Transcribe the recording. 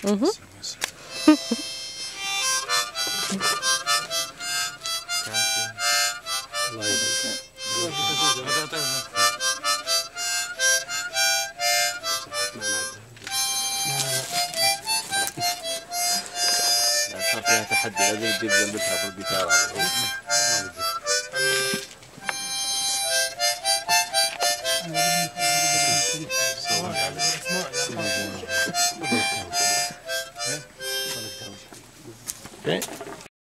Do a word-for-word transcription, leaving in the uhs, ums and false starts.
اها الله يبارك. صار فيها تحدي، لازم تجيب جنبتها في الجيتار. Okay.